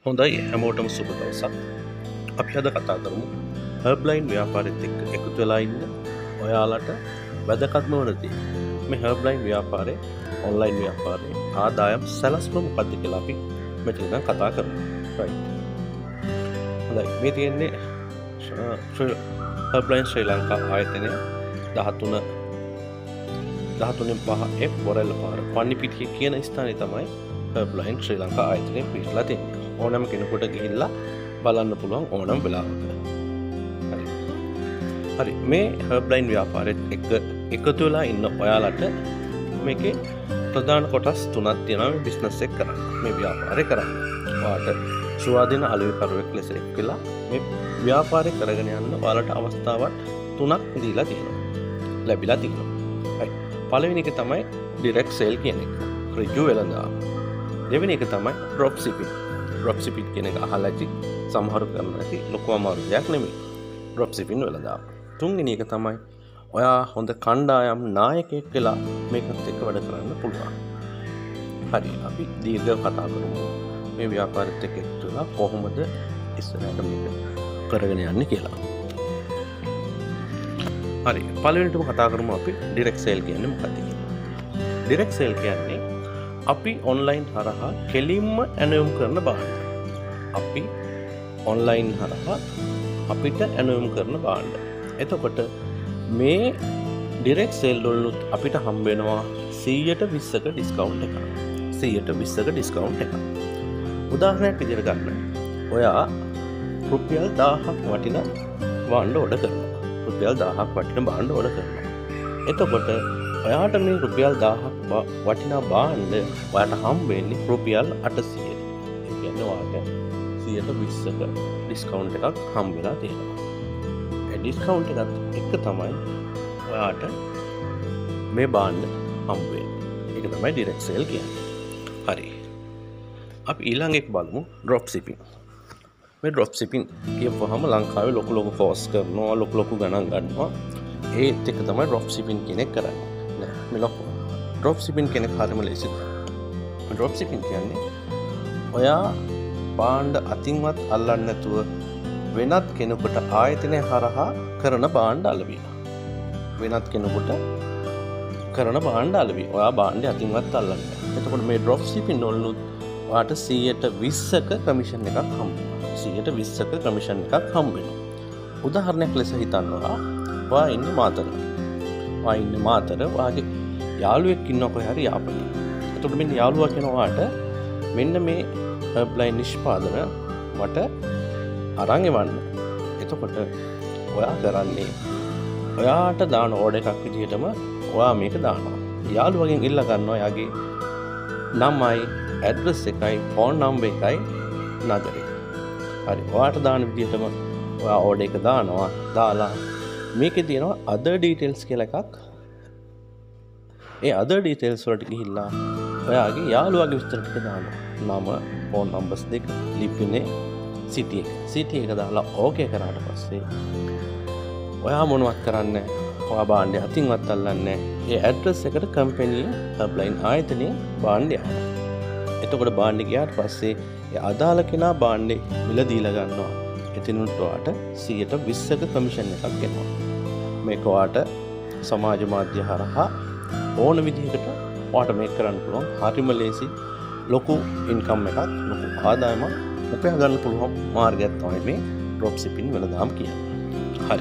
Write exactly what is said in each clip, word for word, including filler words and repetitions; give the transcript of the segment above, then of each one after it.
හොඳයි හැමෝටම සුබ දවසක්. අපි අද කතා කරමු හර්බ්ලයින් ව්‍යාපාරෙත් එක්ක එකතු වෙලා ඉන්න ඔයාලට වැදගත්ම වන දේ. මේ හර්බ්ලයින් ව්‍යාපාරේ ඔන්ලයින් ව්‍යාපාරේ ආදායම් සැලැස්ම මොකක්ද කියලා අපි මෙතන දැන් කතා කරමු. right. හොඳයි මේ තියෙන්නේ හර්බ්ලයින් ශ්‍රී ලංකා ආයතනය දහතුන දහතුනෙන් පහ F බොරැල්ල පාර පන්නිපිටිය කියන ස්ථානයේ තමයි හර්බ්ලයින් ශ්‍රී ලංකා ආයතනය පිහිටලා තියෙන්නේ. ඕනම කෙනෙකුට ගිහිල්ලා බලන්න පුළුවන් ඕනම වෙලාවක. හරි. හරි මේ හර්බ්ලයින් ව්‍යාපාරෙත් එක්ක එකතු වෙලා ඉන්න ඔයාලට මේකේ ප්‍රධාන කොටස් තුනක් තියෙනවා මේ බිස්නස් එක කරන්න. මේ ව්‍යාපාරය කරන්න. ඔයාලට සුවාදීන අලෙවිකරුවෙක් ලෙස එක්කලා මේ ව්‍යාපාරය කරගෙන යන්න ඔයාලට අවස්ථාවක් තුනක් දීලා තියෙනවා. ලැබිලා තියෙනවා. හරි. පළවෙනි එක තමයි ඩිරෙක්ට් සේල් කියන එක. ඍජු වෙළඳාම. දෙවෙනි එක තමයි ඩ්‍රොප් shipping. ඩ්‍රොප් shipping කියන එක අහලා ඇති සමහරු කරන්න ඇති ලොකු අමාරු දෙයක් නෙමෙයි. ඩ්‍රොප් shipping වෙළඳාම. තුන්වෙනි එක තමයි ඔයා හොඳ කණ්ඩායම් නායකයෙක් වෙලා මේකත් එක්ක වැඩ කරන්න පුළුවන්. හරි අපි දීර්ඝව කතා කරමු. මේ ව්‍යාපාරෙත් එක්ක එකතු වෙලා කොහොමද ඉස්සරහට මේක කරගෙන යන්නේ කියලා. හරි පළවෙනිටම කතා කරමු අපි ඩිරෙක්ට් සේල් කියන්නේ මොකක්ද කියලා. ඩිරෙක්ට් සේල් කියන්නේ අපි ඔන්ලයින් හරහා කෙලින්ම ඇනවුම් කරන භාණ්ඩ. අපි ඔන්ලයින් හරහා අපිට ඇනවුම් කරන භාණ්ඩ. එතකොට මේ ඩිරෙක්ට් සේල් වලුත් අපිට හම්බ වෙනවා සීයට විස්සක ඩිස්කවුන්ට් එකක්. සීයට විස්සක ඩිස්කවුන්ට් එකක්. උදාහරණයක් විදිහට ගන්න. ඔයා රුපියල් දහයක් වටින භාණ්ඩ ඕඩර් කරනවා. රුපියල් දහයක් වටින භාණ්ඩ ඕඩර් කරනවා. එතකොට ඔයාට මේ රුපියල් දහයක් වටිනා භාණ්ඩ ඔයාට හම්බ වෙන්නේ රුපියල් අටසියය. ඒ කියන්නේ ඔයාට සීයට විස්සක ඩිස්කවුන්ට් එකක් හම්බ වෙලා තියෙනවා. ඒ ඩිස්කවුන්ට් එකත් එක්ක තමයි ඔයාට මේ භාණ්ඩ හම්බ වෙන්නේ. ඒක තමයි ඩිරෙක්ට් සේල් කියන්නේ. හරි. අපි ඊළඟ එක බලමු ඩ්‍රොප් shipping. මේ ඩ්‍රොප් shipping කියපුවාම ලංකාවේ ලොකු ලොකු කෝස් කරනවා, ලොකු ලොකු ගණන් ගන්නවා. ඒත් එක තමයි ඩ්‍රොප් shipping කියන එක කරන්නේ. නෑ මේ ලොකු ඩ්‍රොප් shipping කියන එක හරියම ලේසි. ඩ්‍රොප් shipping කියන්නේ ඔයා භාණ්ඩ අතින්වත් අල්ලන්නේ නැතුව වෙනත් කෙනෙකුට ආයතනය හරහා කරන භාණ්ඩ අලවීම. වෙනත් කෙනෙකුට කරන භාණ්ඩ අලවීම. ඔයා භාණ්ඩය අතින්වත් අල්ලන්නේ නැහැ. එතකොට මේ ඩ්‍රොප් shipping වලුත් ඔයාට සීයට විස්සක කමිෂන් එකක් හම්බ වෙනවා. සීයට විස්සක කමිෂන් එකක් හම්බ වෙනවා. උදාහරණයක් ලෙස හිතන්නවා ඔයා ඉන්නේ මාතර. ඔයා ඉන්නේ මාතර. ඔයාගේ යාළුවෙක් ඉන්නවා කොහේ හරි යාපනයේ. එතකොට මෙන්න යාළුවා කියනවා ඔයාට මෙන්න මේ හර්බ්ලයින් නිෂ්පාදන මට අරන් එවන්න. එතකොට ඔයා කරන්නේ ඔයාට දාන ඕඩර් එකක් විදිහටම ඔයා මේක දානවා. යාළුවගෙන් ඉල්ල ගන්නවා යාගේ නමයි, ඇඩ්‍රස් එකයි, ෆෝන් නම්බර් එකයි, නගරේ. හරි. ඔයාට දාන විදිහටම ඔයා ඕඩර් එක දානවා. දාලා මේකේ තියෙනවා other details කියලා එකක්. ඒ other details වලට ගිහිල්ලා ඔයාගේ යාළුවාගේ විස්තර ටික දානවා. නම, ෆෝන් නම්බර්ස් දෙක, ලිපිනේ, සිටි එක. සිටි එක දාලා ඕකේ කරාට පස්සේ ඔයා මොනවත් කරන්නේ නැහැ. ඔයා භාණ්ඩය අතින්වත් අල්ලන්නේ නැහැ. ඒ ඇඩ්‍රස් එකට කම්පැනි හර්බ්ලයින් ආයතනයේ භාණ්ඩය යනවා. එතකොට භාණ්ඩය ගියාට පස්සේ ඒ අදාළ කෙනා භාණ්ඩේ මිල දීලා ගන්නවා. එතනුත් ඔයාට සීයට විස්සක කමිෂන් එකක් එනවා. මේක ඔයාට සමාජ මාධ්‍ය හරහා ඕන විදිහකට ඔයාට මේක කරන්න පුළුවන්. හරිම ලේසි ලොකු ඉන්කම් එකක්, ලොකු ආදායමක් උපයා ගන්න පුළුවන් මාර්ගයක් තමයි මේ ඩ්‍රොප් shipping වෙළඳාම් කියන්නේ. හරි.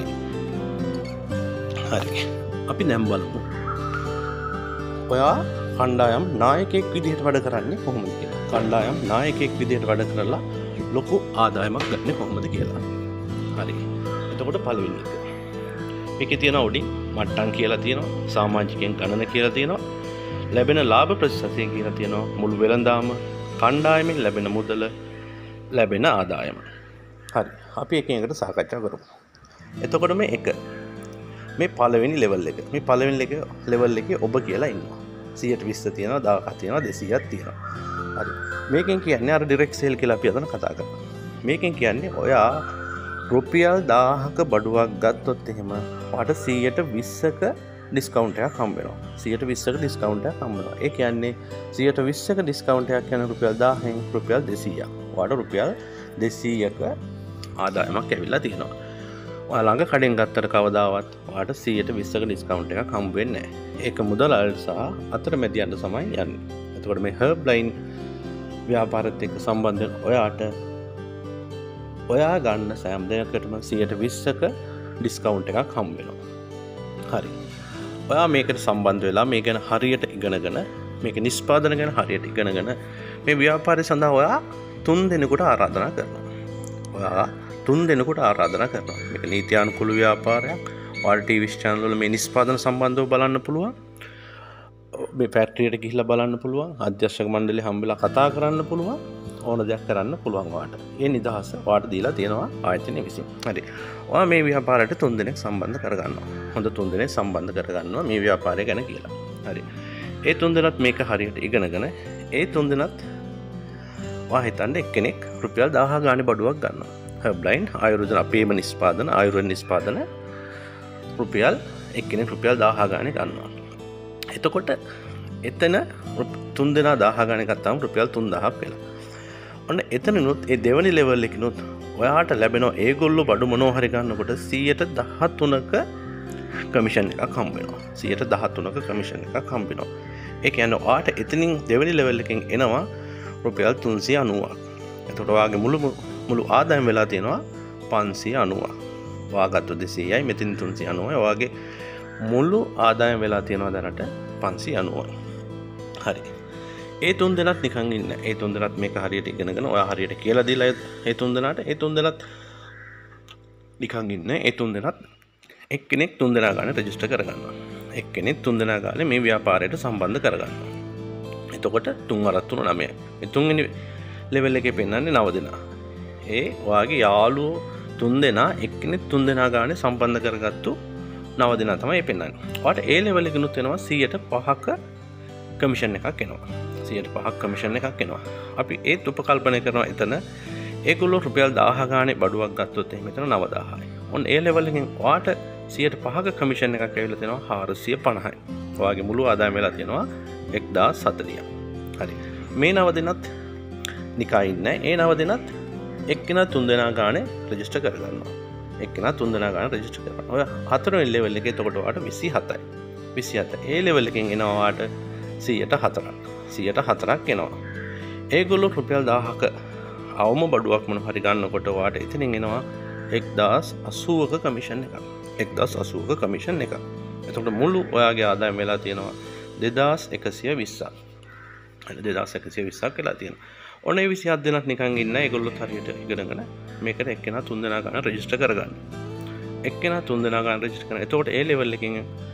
හරි. අපි දැන් බලමු. ඔයා කණ්ඩායම් නායකයෙක් විදිහට වැඩ කරන්නේ කොහොමද කියලා. කණ්ඩායම් නායකයෙක් විදිහට වැඩ කරලා ලොකු ආදායමක් ගන්න කොහොමද කියලා. හරි. එතකොට පළවෙනි එක. මේකේ තියෙන උඩින් මට්ටම් කියලා තියෙනවා, සමාජිකයන් ගණන කියලා තියෙනවා, ලැබෙන ලාභ ප්‍රතිශතය කියලා තියෙනවා, මුළු වෙළඳාම, කණ්ඩායමෙන් ලැබෙන මුදල, ලැබෙන ආදායම. හරි. අපි එකින් එකට සාකච්ඡා කරමු. එතකොට මේ එක මේ පළවෙනි ලෙවල් එක. මේ පළවෙනි එක ලෙවල් එකේ ඔබ කියලා ඉන්නවා. සීයට විස්ස තියෙනවා, දහයක් තියෙනවා, දෙසීයක් තියෙනවා. හරි. මේකෙන් කියන්නේ අර ඩිරෙක්ට් සේල් කියලා අපි අදන කතා කරනවා. මේකෙන් කියන්නේ ඔයා රුපියල් දහයක බඩුවක් ගත්තොත් එහෙම ඔයාට සීයට විස්සක ඩිස්කවුන්ට් එකක් හම්බ වෙනවා. සීයට විස්සක ඩිස්කවුන්ට් එකක් හම්බ වෙනවා. ඒ කියන්නේ සීයට විස්සක ඩිස්කවුන්ට් එකක් කියන්නේ රුපියල් දහයෙන් රුපියල් දෙසීයක්. ඔයාට රුපියල් දෙසීයක ආදායමක් ඇවිල්ලා තියෙනවා. ඔයා ළඟ කඩෙන් ගත්තට කවදාවත් ඔයාට සීයට විස්සක ඩිස්කවුන්ට් එකක් හම්බ වෙන්නේ නැහැ. ඒක මුදල් සහ අතරමැදියන්ට තමයි යන්නේ. එතකොට මේ හර්බ්ලයින් ව්‍යාපාරත් එක්ක සම්බන්ධ වෙන ඔයාට ඔයා ගන්න සෑම දෙයකටම සීයට විස්සක ඩිස්කවුන්ට් එකක් හම්බ වෙනවා. හරි. ඔයා මේකට සම්බන්ධ වෙලා මේ ගැන හරියට ඉගෙනගෙන මේක නිෂ්පාදන ගැන හරියට ඉගෙනගෙන මේ ව්‍යාපාරය සඳහා ඔයා තුන් දෙනෙකුට ආරාධනා කරනවා. ඔයා තුන් දෙනෙකුට ආරාධනා කරනවා. මේක නීත්‍යානුකූල ව්‍යාපාරයක්. ඔයාලා ටීවී channel වල මේ නිෂ්පාදන සම්බන්ධව බලන්න පුළුවන්. මේ ෆැක්ටරියට ගිහිල්ලා බලන්න පුළුවන්. අධ්‍යක්ෂක මණ්ඩලය හම්බෙලා කතා කරන්න පුළුවන්. ඕන දෙයක් කරන්න පුළුවන් ඔයාට. ඒ නිදහස ඔයාට දීලා තියෙනවා ආයතනය විසින්. හරි. ඔයා මේ ව්‍යාපාරයට තුන් දෙනෙක් සම්බන්ධ කරගන්නවා. හොඳ තුන් දෙනෙක් සම්බන්ධ කරගන්නවා මේ ව්‍යාපාරය ගැන කියලා. හරි. ඒ තුන් දෙනාත් මේක හරියට ඉගෙනගෙන ඒ තුන් දෙනාත් ඔයා හිතන්න එක්කෙනෙක් රුපියල් දහහ ගානේ බඩුවක් ගන්නවා. හර්බ්ලයින් ආයුර්වේද අපේම නිෂ්පාදන ආයුර්වේද නිෂ්පාදන රුපියල් එක්කෙනෙක් රුපියල් දහහ ගානේ ගන්නවා. එතකොට එතන තුන් දෙනා දහහ ගානේ ගත්තාම රුපියල් තුන්දාහක් වෙලා. ඔන්න එතනනොත් ඒ දෙවනි ලෙවල් එකනොත් ඔයාට ලැබෙනවා ඒගොල්ලෝ බඩු මොනවා හරි ගන්නකොට සීයට දහතුනක කමිෂන් එකක් හම්බ වෙනවා. සීයට දහතුනක කමිෂන් එකක් හම්බ වෙනවා. ඒ කියන්නේ ඔයාට එතනින් දෙවනි ලෙවල් එකෙන් එනවා රුපියල් තුන්සිය අනූවක්. එතකොට ඔයාගේ මුළු මුළු ආදායම වෙලා තියෙනවා පන්සිය අනූවක්. ඔයා ගත්ත දෙසීයයි මෙතන තුන්සිය අනූවයි. ඔයාගේ මුළු ආදායම වෙලා තියෙනවා දැනට පන්සිය අනූවයි. හරි. ඒ තුන් දෙනාත් නිකන් ඉන්න. ඒ තුන් දෙනාත් මේක හරියට ඉගෙනගෙන ඔයා හරියට කියලා දීලා ඒ තුන් දෙනාට ඒ තුන් දෙනාත් නිකන් ඉන්න. ඒ තුන් දෙනාත් එක්කෙනෙක් තුන් දෙනා ගානේ රෙජිස්ටර් කරගන්නවා. එක්කෙනෙක් තුන් දෙනා ගානේ මේ ව්‍යාපාරයට සම්බන්ධ කරගන්නවා. එතකොට තුන් අරත් තුන නවයයි. මේ තුන්වෙනි ලෙවල් එකේ පෙන්නන්නේ නව දෙනා. ඒ ඔයාගේ යාළුවෝ තුන් දෙනා එක්කෙනෙක් තුන් දෙනා ගානේ සම්බන්ධ කරගත්තු නව දෙනා තමයි පෙන්නන්නේ. ඔයාට ඒ ලෙවල් එකනොත් වෙනවා සීයට පහක කමිෂන් එකක් එනවා. සීයට පහක් කමිෂන් එකක් එනවා. අපි ඒත් උපකල්පනය කරනවා එතන ඒගොල්ලෝ රුපියල් දහහ ගානේ බඩුවක් ගත්තොත් එහෙම එතන නවදාහයි. ඔන්න ඒ ලෙවල් එකෙන් ඔයාට සීයට පහක කමිෂන් එකක් ඇවිල්ලා තියෙනවා හාරසිය පනහයි. ඔයාගේ මුළු ආදායම වෙලා තියෙනවා එක්දාස් හතලිහයි. හරි. මේ නව දෙනත් නිකන් ඉන්නේ. ඒ නව දෙනත් එක්කෙනා තුන් දෙනා ගානේ රෙජිස්ටර් කරගන්නවා. එක්කෙනා තුන් දෙනා ගානේ රෙජිස්ටර් කරනවා. ඔය හතරවෙනි ලෙවල් එකේ එතකොට ඔයාට විසිහතයි. විසිහත. ඒ ලෙවල් එකෙන් එනවා ඔයාට සීයට හතරක්. සීයට හතරක් එනවා. ඒගොල්ලෝ රුපියල් දහහක අවම බඩුවක් මොන හරි ගන්නකොට ඔයාට එතනින් එනවා එක්දාස් අසූවක කමිෂන් එකක්. එක්දාස් අසූවක කමිෂන් එකක්. එතකොට මුළු ඔයාගේ ආදායම වෙලා තියෙනවා දෙදාස් එකසිය විස්සක්. දෙදාස් එකසිය විස්සක් වෙලා තියෙනවා. ඔන්න ඒ විසිහත් දෙනාත් නිකන් ඉන්න. ඒගොල්ලොත් හරියට ඉගෙනගෙන මේකට එක්කෙනා තුන් දෙනා ගන්න රෙජිස්ටර් කරගන්න. එක්කෙනා තුන් දෙනා ගන්න රෙජිස්ටර් කරන. එතකොට ඒ ලෙවල් එකකින්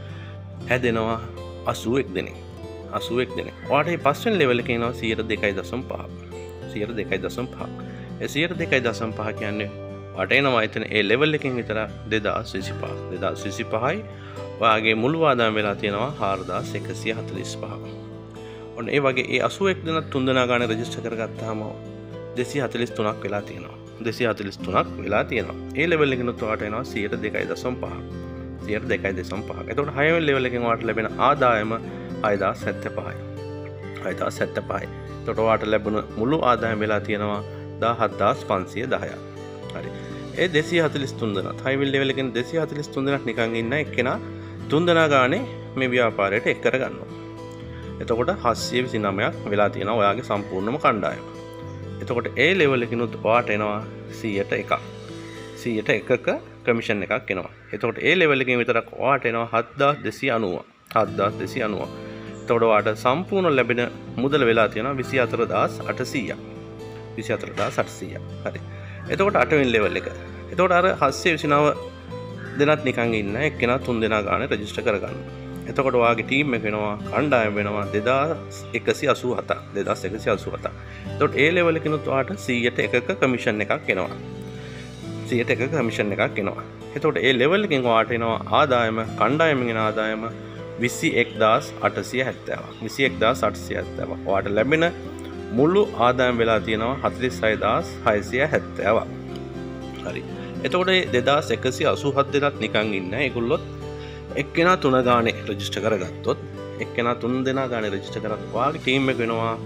හැදෙනවා අසූවෙක් දෙනෙක්. අසූවෙක් දෙනෙක්. ඔයාට මේ පස්වෙනි ලෙවල් එකේ එනවා සීයට දෙකයි දශම පහක්. සීයට දෙකයි දශම පහක්. ඒ සීයට දෙකයි දශම පහ කියන්නේ ඔයාට එනවා එතන ඒ ලෙවල් එකෙන් විතර දෙදාස් විසිපහක්. දෙදාස් විසිපහයි ඔයාගේ මුළු ආදායම වෙලා තියෙනවා හාරදාස් එකසිය හතළිස් පහක්. ඔන්න ඒ වගේ ඒ අසූවෙක් දෙනා තුන් දෙනා ගානේ රෙජිස්ටර් කරගත්තාම දෙසිය හතළිස් තුනක් වෙලා තියෙනවා. දෙසිය හතළිස් තුනක් වෙලා තියෙනවා. ඒ ලෙවල් එකෙනුත් ඔයාට එනවා සීයට දෙකයි දශම පහක්. සීයට දෙකයි දශම පහක්. එතකොට හයවෙනි ලෙවල් එකෙන් ඔයාට ලැබෙන ආදායම හයදාස් හැත්තෑපහයි. හයදාස් හැත්තෑපහයි. එතකොට ඔයාට ලැබුණ මුළු ආදායම වෙලා තියෙනවා දහහත්දාස් පන්සිය දහයක්. හරි. ඒ දෙසිය හතළිස් තුන් දෙනාත් හයවෙනි ලෙවල් එකෙන් දෙසිය හතළිස් තුන් දෙනාක් නිකන් ඉන්න. එක්කෙනා තුන් දෙනා ගානේ මේ ව්‍යාපාරයට එක් කරගන්නවා. එතකොට හත්සිය විසිනවයක් වෙලා තියෙනවා ඔයාගේ සම්පූර්ණම කණ්ඩායම. එතකොට ඒ ලෙවල් එකනොත් ඔයාට එනවා සීයට එකක්. සීයට එකක කමිෂන් එකක් එනවා. එතකොට ඒ ලෙවල් එකෙන් විතරක් ඔයාට එනවා හත්දාස් දෙසිය අනූවක්. හත්දාස් දෙසිය අනූවක්. එතකොට ඔයාට සම්පූර්ණ ලැබෙන මුදල වෙලා තියෙනවා විසිහතරදාස් අටසීයක්. විසිහතරදාස් අටසීයක්. හරි. එතකොට අටවෙනි ලෙවල් එක. එතකොට අර හත්සිය විසිනව දෙනාත් නිකන් ඉන්න. එක්කෙනා තුන් දෙනා ගානේ රෙජිස්ටර් කරගන්න. එතකොට ඔයාගේ ටීම් එක වෙනවා කණ්ඩායම වෙනවා දෙදාස් එකසිය අසූ හතක්. දෙදාස් එකසිය අසූ හතක්. එතකොට ඒ ලෙවල් එකනොත් ඔයාට සීයට එකක කමිෂන් එකක් එනවා. සීයට එකක කමිෂන් එකක් එනවා. එතකොට ඒ ලෙවල් එකෙන් ඔයාට එනවා ආදායම කණ්ඩායමෙන් එන ආදායම විසි එක්දාස් අටසිය හැත්තෑවක්. විසි එක්දාස් අටසිය හැත්තෑවක්. ඔයාට ලැබෙන මුළු ආදායම වෙලා තියෙනවා හතළිස් හයදාස් හයසිය හැත්තෑවක්. හරි. එතකොට දෙදාස් එකසිය අසූ හත් දෙනාත් නිකන් ඉන්න. ඒගොල්ලොත් එක්කෙනා තුන ගානේ රෙජිස්ටර් කරගත්තොත් එක්කෙනා තුන් දෙනා ගානේ රෙජිස්ටර් කරගත්තොත් ඔයාගේ ටීම් එක වෙනවා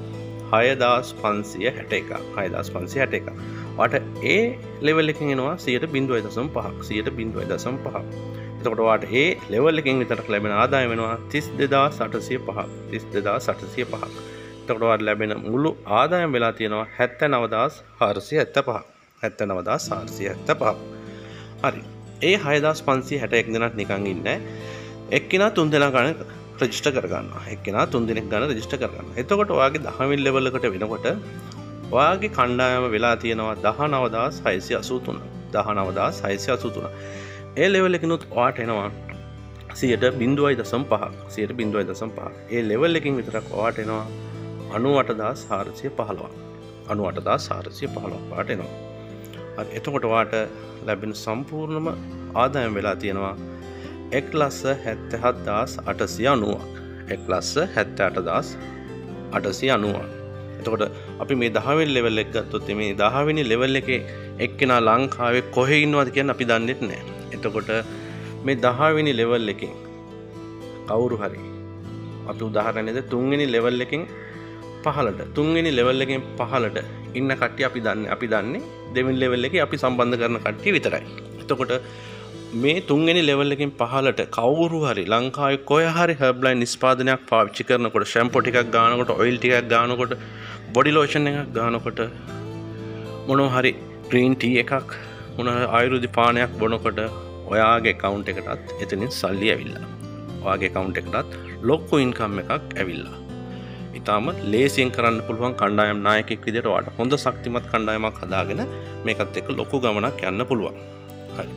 හයදාස් පන්සිය හැට එකක්. හයදාස් පන්සිය හැට එකක්. ඔයාට ඒ ලෙවල් එකකින් එනවා සියයට බිංදුවයි දශම පහක්. සියයට බිංදුවයි දශම පහක්. එතකොට ඔයාට ඒ ලෙවල් එකකින් විතරක් ලැබෙන ආදායම වෙනවා තිස් දෙදාස් අටසිය පහක්. තිස් දෙදාස් අටසිය පහක්. එතකොට ඔයාට ලැබෙන මුළු ආදායම වෙලා තියෙනවා හැත්තෑනවදාස් හාරසිය හැත්තෑපහක්. හැත්තෑනවදාස් හාරසිය හැත්තෑපහක්. හරි. ඒ හයදාස් පන්සිය හැට එක දෙනාත් නිකන් ඉන්නේ. එක්කිනා තුන් දෙනා ගන්න රෙජිස්ටර් කරගන්නවා. එක්කෙනා තුන් දෙනෙක් ගන්න රෙජිස්ටර් කරගන්නවා. එතකොට ඔයාගේ දහවෙනි ලෙවල් එකට වෙනකොට ඔයාගේ කණ්ඩායම වෙලා තියෙනවා දහනවදාස් හයසිය අසූ තුන. දහනවදාස් හයසිය අසූ තුන. ඒ ලෙවල් එකකිනුත් ඔයාට එනවා සියයට බිංදුවයි දශම පහක්. සියයට බිංදුවයි දශම පහක්. ඒ ලෙවල් එකකින් විතරක් ඔයාට එනවා අනූඅටදාස් හාරසිය පහළොවක්. අනූඅටදාස් හාරසිය පහළොවක් ඔයාට එනවා. හරි. එතකොට ඔයාට ලැබෙන සම්පූර්ණම ආදායම වෙලා තියෙනවා එක් ලක්ෂ හැත්තෑහත්දාස් අටසිය අනූවක්. එක් ලක්ෂ හැත්තෑඅටදාස් අටසිය අනූවක්. එතකොට අපි මේ දහවෙනි ලෙවල් එක ගත්තොත් මේ දහවෙනි ලෙවල් එකේ එක්කෙනා ලංකාවේ කොහේ ඉන්නවද කියන අපි දන්නේ නැහැ. එතකොට මේ දහවෙනි ලෙවල් එකෙන් කවුරු හරි අපි උදාහරණයක් තුන්වෙනි ලෙවල් එකෙන් පහළට තුන්වෙනි ලෙවල් එකෙන් පහළට ඉන්න කට්ටිය අපි දන්නේ අපි දන්නේ දෙවෙනි ලෙවල් එකේ අපි සම්බන්ධ කරන කට්ටිය විතරයි. එතකොට මේ තුන්වෙනි ලෙවල් එකෙන් පහළට කවුරු හරි ලංකාවේ කොහේ හරි හර්බ්ලයින් නිෂ්පාදනයක් පාවිච්චි කරනකොට ෂැම්පෝ ටිකක් ගන්නකොට ඔයිල් ටිකක් ගන්නකොට බොඩි ලෝෂන් එකක් ගන්නකොට මොනවා හරි ග්‍රීන් ටී එකක් මොනවා ආයුර්වේද පානයක් බොනකොට ඔයාගේ account එකටත් එතනින් සල්ලි ඇවිල්ලා. ඔයාගේ account එකටත් ලොකු income එකක් ඇවිල්ලා. ඊටාම ලේසියෙන් කරන්න පුළුවන් කණ්ඩායම් නායකයෙක් විදිහට ඔයාට හොඳ ශක්තිමත් කණ්ඩායමක් හදාගෙන මේකත් එක්ක ලොකු ගමනක් යන්න පුළුවන්. හරි.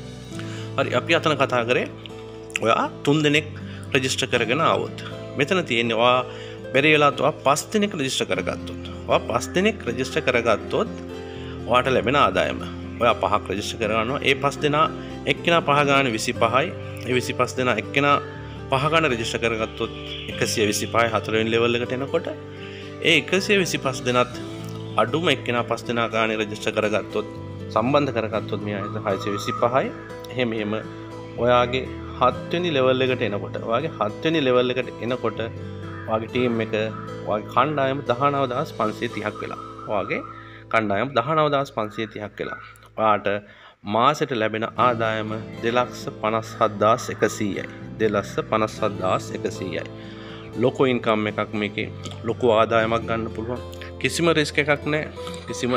හරි අපි අතන කතා කරේ ඔයා තුන් දෙනෙක් රෙජිස්ටර් කරගෙන ආවොත්. මෙතන තියෙන්නේ ඔයා බැරි වෙලාවත් ඔයා පස් දෙනෙක් රෙජිස්ටර් කරගත්තොත්. ඔයා පස් දෙනෙක් රෙජිස්ටර් කරගත්තොත් ඔයාට ලැබෙන ආදායම. ඔයා පහක් රෙජිස්ටර් කරගන්නවා. ඒ පස් දෙනා එක්කෙනා පහ ගන්න විසිපහයි. ඒ විසිපහ දෙනා එක්කෙනා පහ ගන්න රෙජිස්ටර් කරගත්තොත් එකසිය විසිපහයි හතරවෙනි ලෙවල් එකට එනකොට ඒ එකසිය විසිපහ දෙනාත් අඩුම එක්කෙනා පස් දෙනා ගන්න රෙජිස්ටර් කරගත්තොත් සම්බන්ධ කරගත්තොත් මේ ආයත හයසිය විසිපහයි. එහෙම එහෙම ඔයාගේ හත්වෙනි ලෙවල් එකට එනකොට ඔයාගේ හත්වෙනි ලෙවල් එකට එනකොට ඔයාගේ ටීම් එක ඔයාගේ කණ්ඩායම දහනවදාස් පන්සිය තිහක් වෙලා. ඔයාගේ කණ්ඩායම දහනවදාස් පන්සිය තිහක් වෙලා. ඔයාට මාසෙට ලැබෙන ආදායම දෙලක්ෂ පනස් හත්දාස් එකසීයයි. දෙලක්ෂ පනස් හත්දාස් එකසීයයි. ලොකු ඉන්කම් එකක් මේකේ. ලොකු ආදායමක් ගන්න පුළුවන්. කිසිම රිස්ක් එකක් නැහැ. කිසිම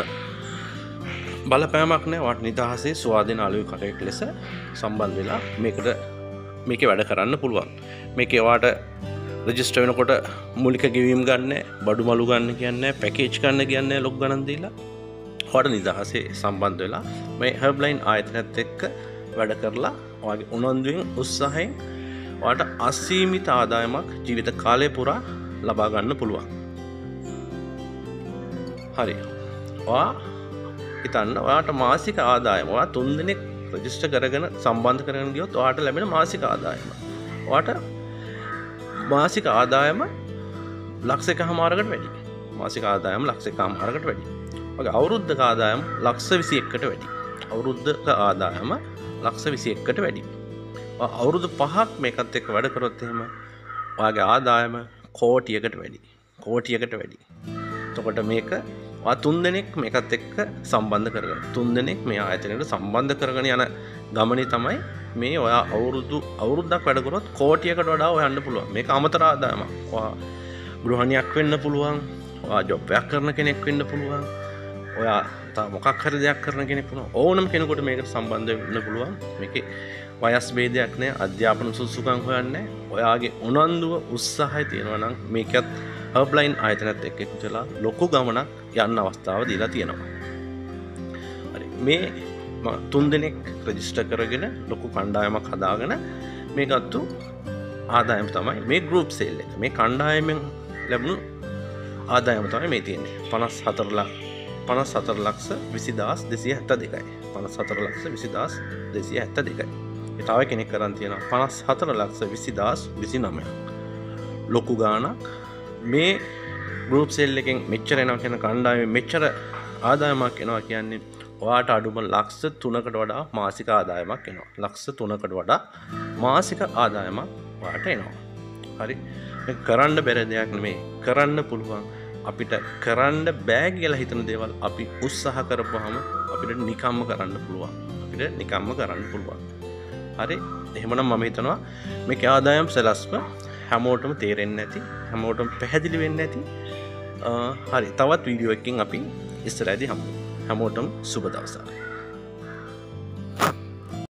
බලපෑමක් නැහැ. වාට නිදහසේ ස්වාධීන අලුයි කටයුතු ලෙස සම්බන්ධ වෙලා මේකට මේකේ වැඩ කරන්න පුළුවන්. මේකේ වාට රෙජිස්ටර් වෙනකොට මූලික ගෙවීම් ගන්න, බඩු මලු ගන්න කියන්නේ, පැකේජ් ගන්න කියන්නේ ලොකු ගණන් දීලා වාට නිදහසේ සම්බන්ධ වෙලා මේ හර්බ්ලයින් ආයතනයත් එක්ක වැඩ කරලා ඔයාගේ උනන්දුවෙන් උත්සාහයෙන් ඔයාට අසීමිත ආදායමක් ජීවිත කාලය පුරා ලබා ගන්න පුළුවන්. හරි. ඔයා හිතන්න ඔයාට මාසික ආදායම ඔයා තුන් දෙනෙක් රෙජිස්ටර් කරගෙන සම්බන්ධ කරගෙන ගියොත් ඔයාට ලැබෙන මාසික ආදායම ඔයාට මාසික ආදායම ලක්ෂ එකමාරකට වැඩි. මාසික ආදායම ලක්ෂ එකමාරකට වැඩි. ඔයාගේ අවුරුද්දක ආදායම ලක්ෂ විසි එකකට වැඩි. අවුරුද්දක ආදායම ලක්ෂ විසි එකකට වැඩි. අවුරුදු පහක් මේකත් එක්ක වැඩ කරොත් එහෙම ඔයාගේ ආදායම කෝටියකට වැඩි. කෝටියකට වැඩි. එතකොට මේක ඔයා තුන් දෙනෙක් මේකත් එක්ක සම්බන්ධ කරගෙන තුන් දෙනෙක් මේ ආයතනයට සම්බන්ධ කරගෙන යන ගමනේ තමයි මේ ඔයා අවුරුදු අවුරුද්දක් වැඩ කරොත් කෝටියකට වඩා හොයන්න පුළුවන්. මේක අමතර ආදායමක්. ඔයා ගෘහණියක් වෙන්න පුළුවන්. ඔයා ජොබ් එකක් කරන කෙනෙක් වෙන්න පුළුවන්. ඔයා තා මොකක් හරි දෙයක් කරන කෙනෙක් වුණා. ඕනම කෙනෙකුට මේකට සම්බන්ධ වෙන්න පුළුවන්. මේකේ වයස් ભેදයක් නැහැ. අධ්‍යාපන සුසුකම් හොයන්නේ. ඔයාගේ උනන්දුව උත්සාහය තියෙනවා නම් මේකත් හර්බ්ලයින් ආයතනයත් එක්ක එකතුලා ලොකු ගමනක් යන්න අවස්ථාව දීලා තියෙනවා. හරි. මේ තුන් දෙනෙක් රෙජිස්ටර් කරගෙන ලොකු කණ්ඩායමක් හදාගෙන මේ ගත්තු ආදායම තමයි මේ ගෲප් සේල් එක. මේ කණ්ඩායමෙන් ලැබුණු ආදායම තමයි මේ තියෙන්නේ. පනස් හතර ලක්ෂ විසිදාස් දෙසිය හැත්තෑ දෙකයි. පනස් හතර ලක්ෂ විසිදාස් දෙසිය හැත්තෑ දෙකයි. ඒ තව කෙනෙක් කරන් තියෙනවා පනස් හතර ලක්ෂ විසිදාස් විසිනවයක්. ලොකු ගාණක්. මේ ගෲප් සේල් එකෙන් මෙච්චර එනවා කියන කණ්ඩායමේ මෙච්චර ආදායමක් එනවා කියන්නේ ඔයාට අඩුම ලක්ෂ තුනකට වඩා මාසික ආදායමක් එනවා. ලක්ෂ තුනකට වඩා මාසික ආදායමක් ඔයාට එනවා. හරි. මේක කරන්න බැරි දෙයක් නෙමෙයි. කරන්න පුළුවන් අපිට කරන්න බෑ කියලා හිතන දේවල් අපි උත්සාහ කරපුවාම අපිට නිකම්ම කරන්න පුළුවන්. අපිට නිකම්ම කරන්න පුළුවන්. හරි. එහෙමනම් මම හිතනවා මේකේ ආදායම් සලස්ම හැමෝටම තේරෙන්නේ නැති, හැමෝටම පැහැදිලි වෙන්නේ නැති. හරි. තවත් වීඩියෝ එකකින් අපි ඉස්සරහදී හමු. හැමෝටම සුබ දවසක්.